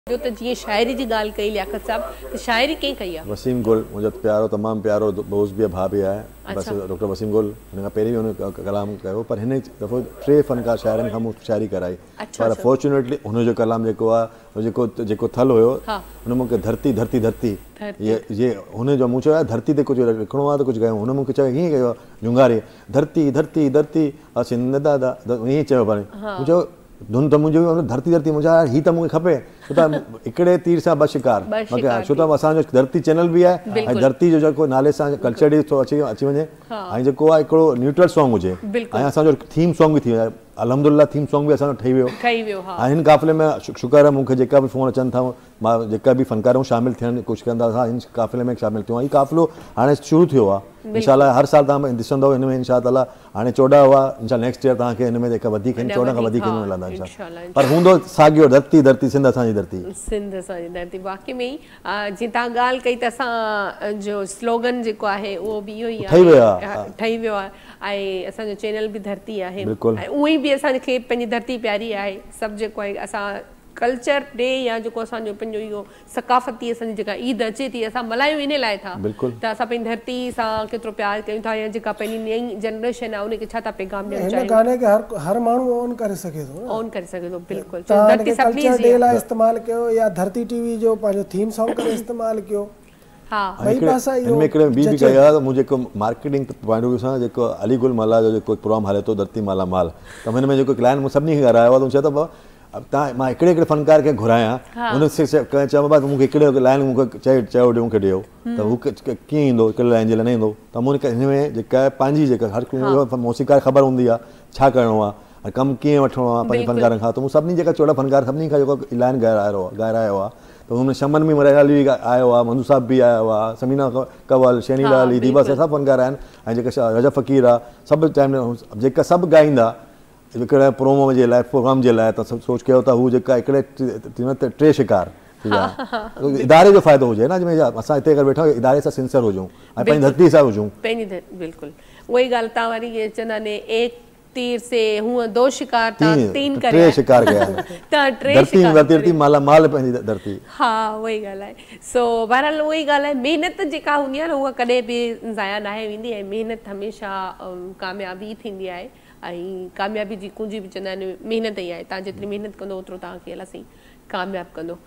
जो तो जी शायरी जी गाल कई लियाकत साहब तो शायरी कहीं कही है वसीम गुल मुझे प्यारो तमाम प्यारो दोस्त भी भाभी है बस डॉक्टर वसीम गुल उन पहिरीं उन कलाम कयो पर हिन दफ़ो टे फनकार शायरनि खां मूं शायरी कराई पर फॉर्चुनेटली हुन जो कलाम जेको आहे जेको थल हुयो हुन मूंखे धरती धरती धरती ये हुन जो मूं चयो धरती ते कुझु लिखणो आहे त कुझु कयूं हुन मूंखे चयो हीअं कयो जुंगारे धरती धरती धरती सिंध दादा ईअं चयो पाण मूं चयो धुन त मुंहिंजो धरती धरती मुंहिंजा हीअ त मूंखे खपे छो त हिकिड़े तीर सां ॿ शिकार छो त असांजो धरती चैनल बि आहे ऐं धरती जो जेको नाले सां कल्चर ॾे थो अची वञे ऐं जेको आहे हिकिड़ो न्यूट्रल सॉन्ग हुजे ऐं असांजो थीम सॉन्ग बि थी वञे अलहमदुल्ला थीम सॉन्ग बि असांजो ठही वियो ऐं हिन क़ाफ़िले में शुक्र आहे मूंखे जेका बि फ़ोन अचनि था मां जेका बि फ़नकार शामिलु थियण जी कोशिशि कंदा असां हिन क़ाफ़िले में शामिलु थियो आहे हीउ क़ाफ़िलो हाणे शुरू थियो आहे इंशाअल्लाह हर साल तव्हां ॾिसंदव हिन में इंशाअल्लाह हाणे 14 हुआ इंशाअल्लाह नेक्स्ट ईयर तव्हांखे हिन में जेका वधीक 14 खां वधीक मिलंदा इंशाअल्लाह पर हूंदो साॻियो धरती धरती सिंध असांजी धरती वाक़ई में जीअं तव्हां ॻाल्हि कई त असां जो स्लोगन जेको आहे उहो बि इहो ई ठही वियो आहे ऐं असांजो चैनल बि धरती आहे ऐं उहो ई बि असांखे पंहिंजी धरती प्यारी आहे सभु जेको आहे असां कल्चर डे या जेको असांजो पंहिंजो इहो सकाफ़ती असांजी जेका ईद अचे थी असां मल्हायूं इन लाइ था त असां पंहिंजी धरती सां केतिरो प्यार कयूं था या जेका पंहिंजी नई जनरेशन आहे उनखे छा था पैगाम ॾियणु चाहियूं गाने खे हर माण्हू ऑन करे सघे थो बिल्कुलु धरती सभिनी जे लाइ इस्तेमालु कयो या धरती टीवी जो पंहिंजो थीम सॉन्ग करे इस्तेमालु कयो मार्केटिंग पॉइंट ऑफ व्यू सां जेको अली गुल माला जो जेको प्रोग्राम हले थो धरती माला माल त हिन में जेको क्लाइंट मूं सभिनी खे ॻाल्हायो आहे त चए थो तव्हां मां हिकिड़े फनकार खे घुरायां हुन चयो भाउ मूंखे हिकिड़े लाइन मूंखे चयो ॾियो मूंखे ॾियो त हू कीअं ईंदो हिकिड़े लाइन जे लाइ न ईंदो त मूं हिन में जेका आहे पंहिंजी जेका हर मौसीक़ार ख़बर हूंदी आहे छा करिणो आहे ऐं कमु कीअं वठिणो आहे पंहिंजे फनकारनि खां त मूं सभिनी जेका 14 फनकार सभिनी खां जेको लाइन ॻारायो आहे त हुन शमन बि मरयाली बि आयो आहे मंजू साहब बि आयो आहे समीना कंवल शैनी लाली दीबा सभु फनकार आहिनि ऐं जेका रजब फ़कीर आहे सभु टाइम जेका सभु ॻाईंदा हिकिड़े प्रोमो जे लाइ प्रोग्राम जे लाइ त सोच कयो त हू जेका हिकिड़े टे शिकार इदारे जो फ़ाइदो हुजे न जंहिंमें असां हिते अगरि वेठा इदारे सां सिंसियर हुजूं ऐं पंहिंजी धरती सां हुजूं बिल्कुलु उहा ई ॻाल्हि तव्हां वरी चवंदा आहिनि एक तीर से हुआ दो शिकार तीन करे टे शिकार कया धरती माला माल पंहिंजी धरती वही ॻाल्हि आहे सो बहरहाल उहा ई ॻाल्हि आहे महिनत जेका हूंदी आहे न उहा कॾहिं बि ज़ाया नाहे वेंदी ऐं महिनत हमेशह कामयाबी थींदी आहे ऐं कामयाबी जी कुंजी बि चवंदा आहिनि महिनत ई आहे तव्हां जेतिरी महिनत कंदो ओतिरो तव्हांखे अलाए कामयाबु कंदो